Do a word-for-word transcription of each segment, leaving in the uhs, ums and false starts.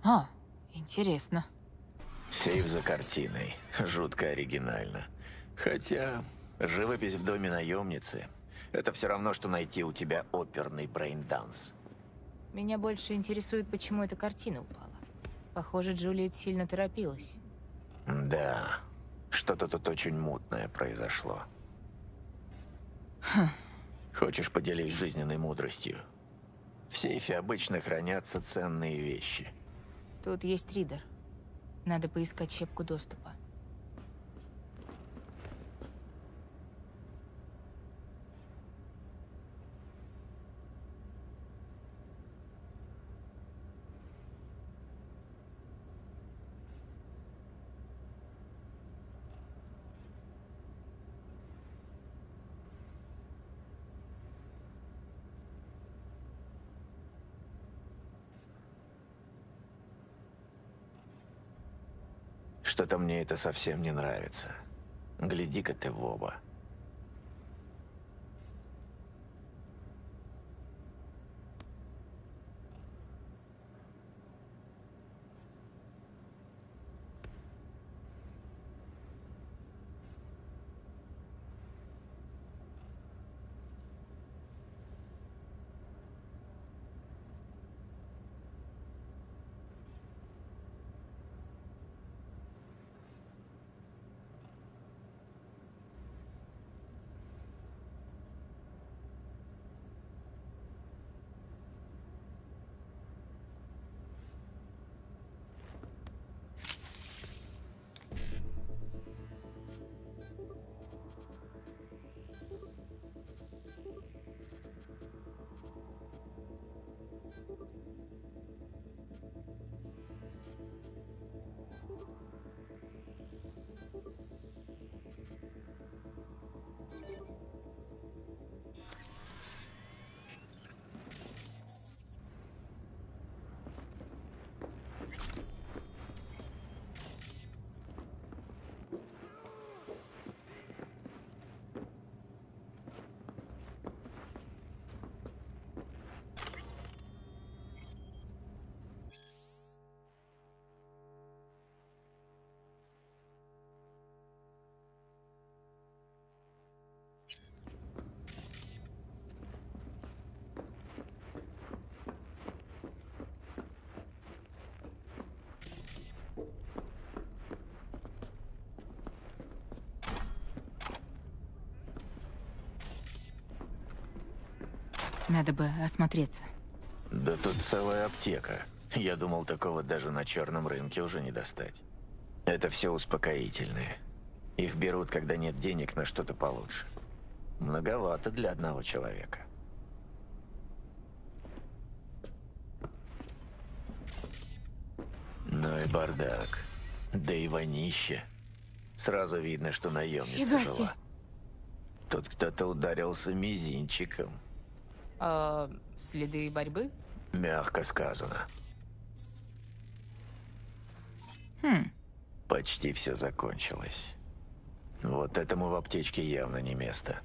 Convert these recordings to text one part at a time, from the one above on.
А, интересно. Сейф за картиной. Жутко оригинально. Хотя, живопись в доме наемницы – это все равно, что найти у тебя оперный брейнданс. Меня больше интересует, почему эта картина упала. Похоже, Джулиет сильно торопилась. Да, что-то тут очень мутное произошло. Хм. Хочешь, поделись жизненной мудростью? В сейфе обычно хранятся ценные вещи. Тут есть ридер. Надо поискать щепку доступа. Что-то мне это совсем не нравится. Гляди-ка ты в оба. Надо бы осмотреться. Да тут целая аптека. Я думал, такого даже на черном рынке уже не достать. Это все успокоительные. Их берут, когда нет денег на что-то получше. Многовато для одного человека. Ну и бардак. Да и вонище. Сразу видно, что наемница Фига жила. себе. Тут кто-то ударился мизинчиком. А, следы борьбы? Мягко сказано. Хм. Почти все закончилось. Вот этому в аптечке явно не место.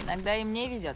Иногда и мне везет.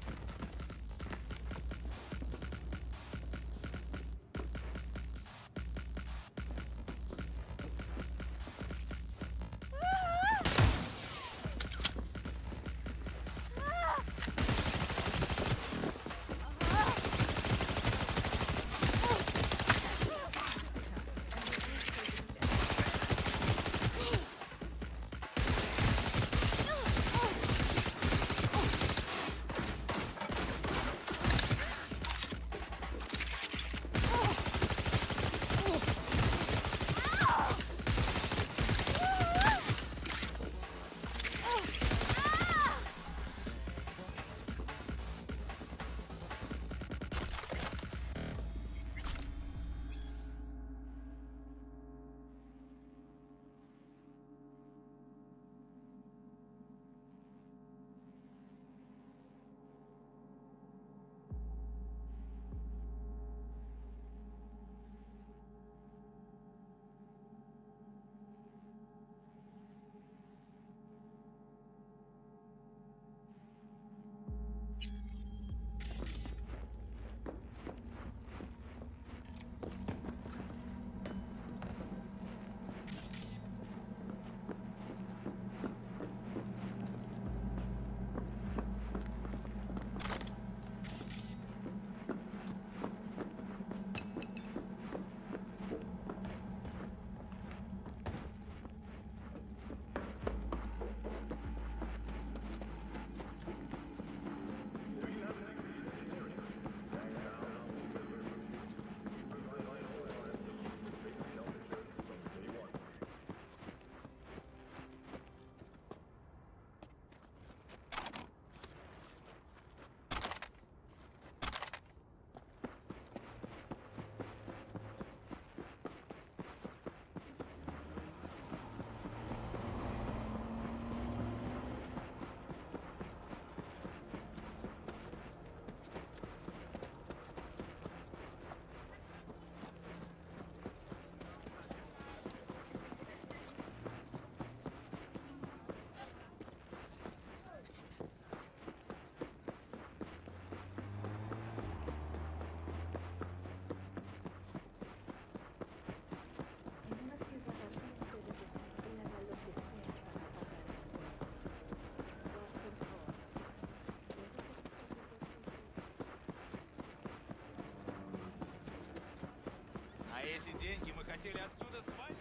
Эти деньги мы хотели отсюда свалить.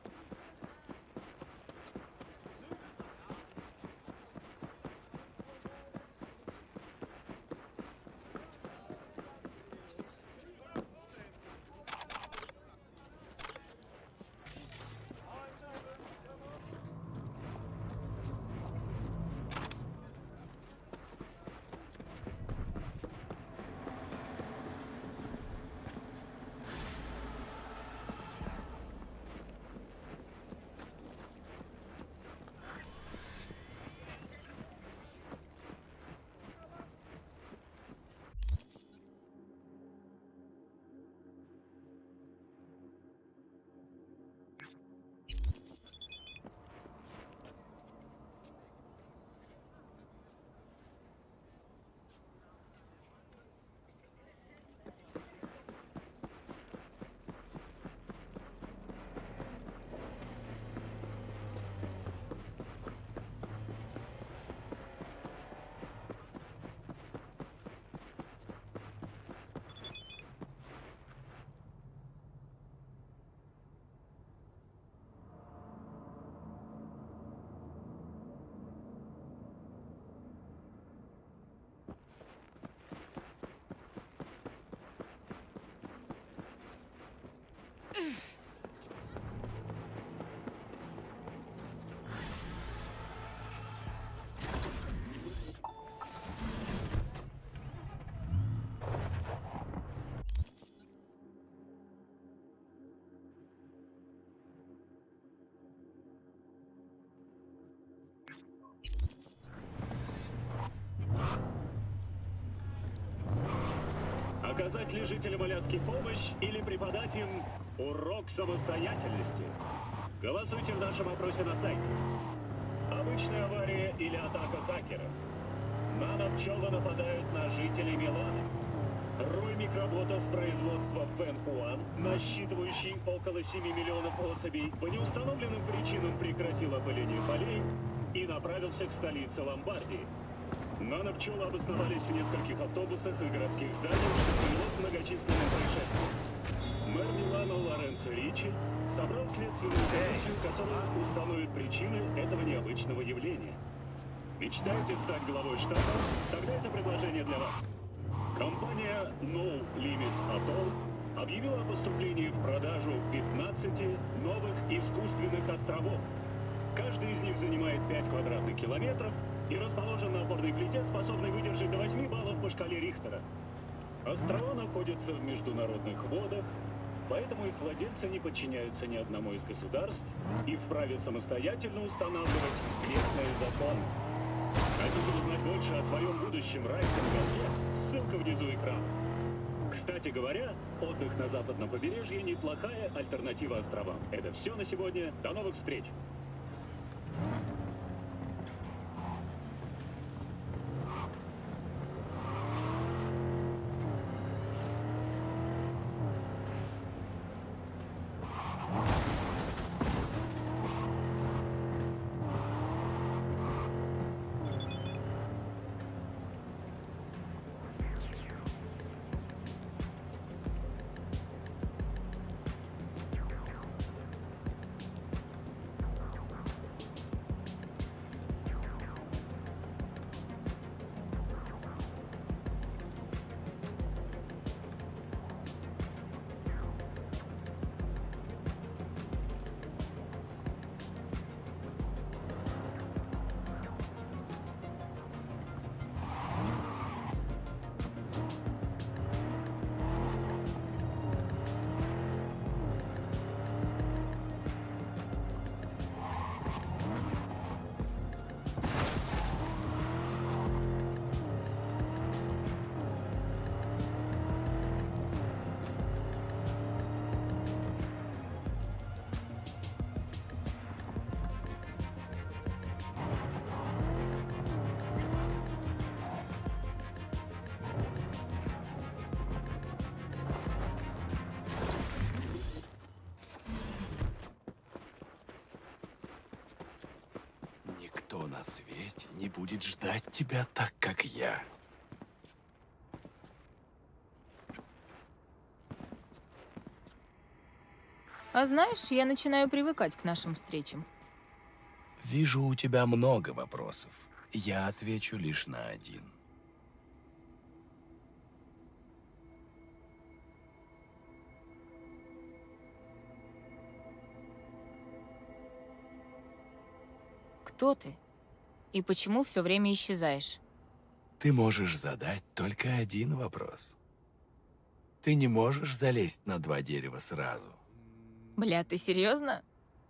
Оказать ли жителям Аляски помощь или преподать им урок самостоятельности? Голосуйте в нашем опросе на сайте. Обычная авария или атака хакеров? Нано-пчелы нападают на жителей Милана. Рой микроботов производства Фэн-Хуан, насчитывающий около семи миллионов особей, по неустановленным причинам прекратил опыление полей и направился к столице Ломбардии. Нано-пчелы обосновались в нескольких автобусах и городских зданиях, что привело к многочисленным происшествиям. Мэр Милана Лоренцо Ричи собрал следственную комиссию, которая установит причины этого необычного явления. Мечтаете стать главой штата? Тогда это предложение для вас. Компания No Limits Atoll объявила о поступлении в продажу пятнадцати новых искусственных островов. Каждый из них занимает пять квадратных километров и расположен на опорной плите, способной выдержать до восьми баллов по шкале Рихтера. Острова находятся в международных водах, поэтому их владельцы не подчиняются ни одному из государств и вправе самостоятельно устанавливать местные законы. Хотите узнать больше о своем будущем райском городке? Ссылка внизу экрана. Кстати говоря, отдых на западном побережье – неплохая альтернатива островам. Это все на сегодня. До новых встреч! Никто на свете не будет ждать тебя так, как я. А знаешь, я начинаю привыкать к нашим встречам. Вижу, у тебя много вопросов. Я отвечу лишь на один. Кто ты? И почему все время исчезаешь? Ты можешь задать только один вопрос. Ты не можешь залезть на два дерева сразу. Бля, ты серьезно?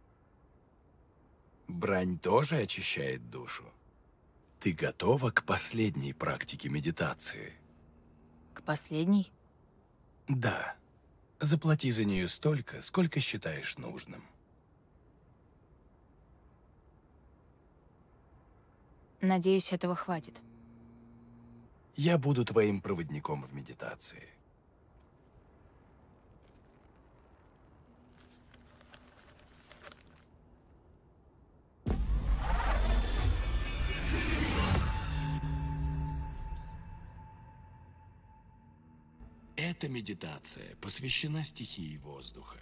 Брань тоже очищает душу. Ты готова к последней практике медитации? К последней? Да. Заплати за нее столько, сколько считаешь нужным. Надеюсь, этого хватит. Я буду твоим проводником в медитации. Эта медитация посвящена стихии воздуха.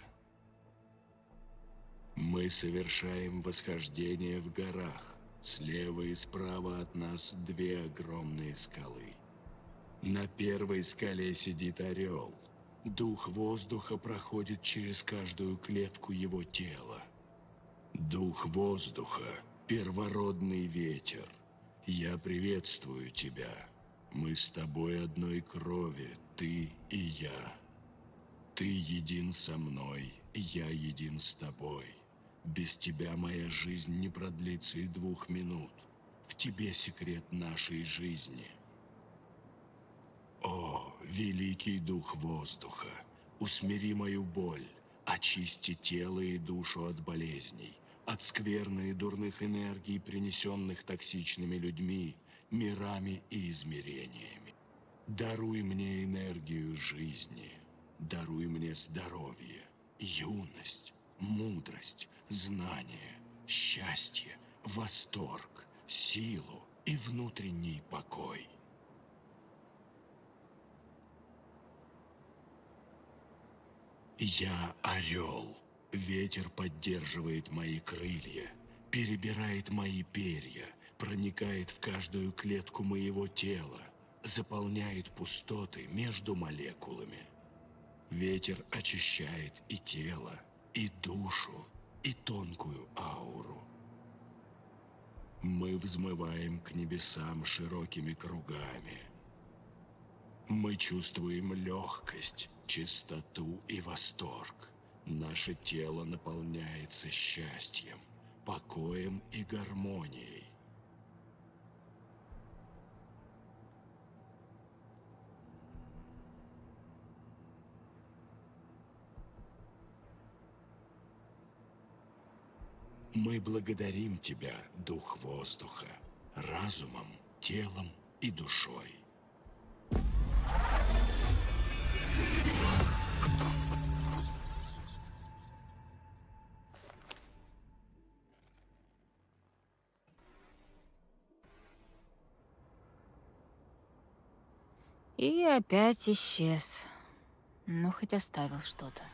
Мы совершаем восхождение в горах. Слева и справа от нас две огромные скалы. На первой скале сидит орел. Дух воздуха проходит через каждую клетку его тела. Дух воздуха – первородный ветер. Я приветствую тебя. Мы с тобой одной крови, ты и я. Ты един со мной, я един с тобой. Без тебя моя жизнь не продлится и двух минут. В тебе секрет нашей жизни. О, великий дух воздуха, усмири мою боль, очисти тело и душу от болезней, от скверны и дурных энергий, принесенных токсичными людьми, мирами и измерениями. Даруй мне энергию жизни, даруй мне здоровье, юность, мудрость, знание, счастье, восторг, силу и внутренний покой. Я орел. Ветер поддерживает мои крылья, перебирает мои перья, проникает в каждую клетку моего тела, заполняет пустоты между молекулами. Ветер очищает и тело, и душу, и тонкую ауру. Мы взмываем к небесам широкими кругами. Мы чувствуем легкость, чистоту и восторг. Наше тело наполняется счастьем, покоем и гармонией. Мы благодарим Тебя, Дух Воздуха, разумом, телом и душой. И опять исчез. Ну, хоть оставил что-то.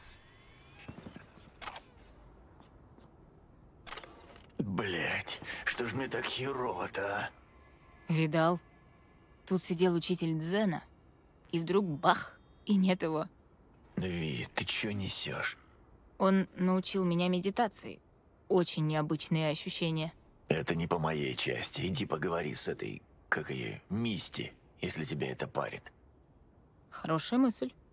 Блять, что ж мне так херово-то, а? Видал? Тут сидел учитель дзена, и вдруг бах, и нет его. Ви, ты чё несешь? Он научил меня медитации. Очень необычные ощущения. Это не по моей части. Иди поговори с этой, как ее, Мисти, если тебя это парит. Хорошая мысль.